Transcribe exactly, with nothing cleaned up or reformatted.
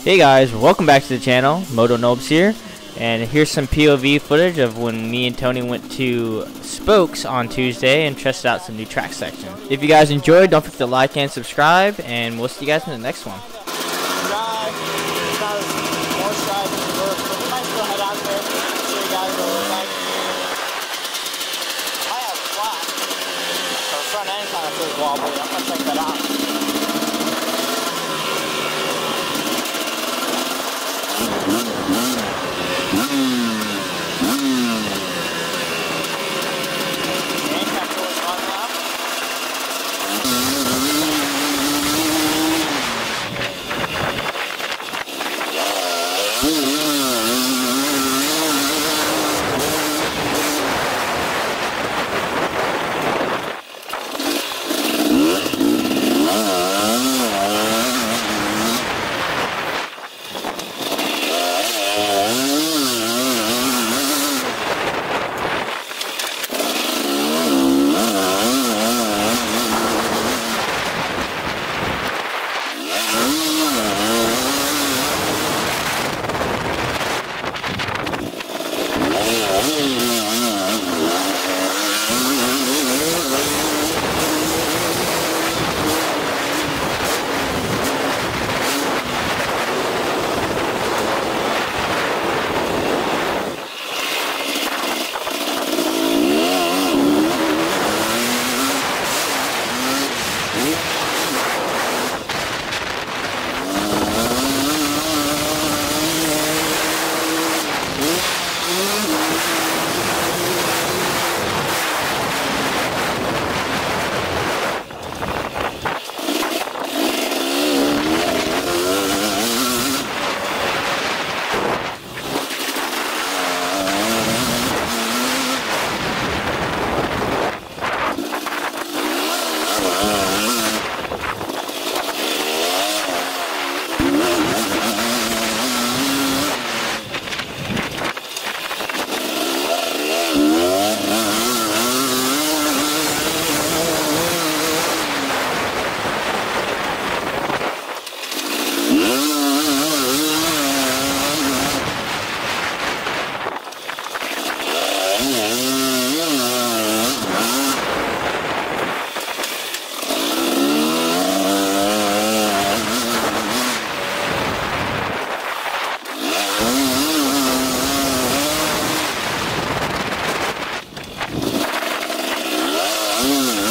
Hey guys, welcome back to the channel. Moto Nobes here, and here's some P O V footage of when me and Tony went to Spokes on Tuesday and tested out some new track sections. If you guys enjoyed, don't forget to like and subscribe, and we'll see you guys in the next one. Drive, not as more stride than the work, but we might still head out there, show you guys what it looks like. I have flat, so the front end kind of feels wobbly. I'm going to check that out. Mm-hmm.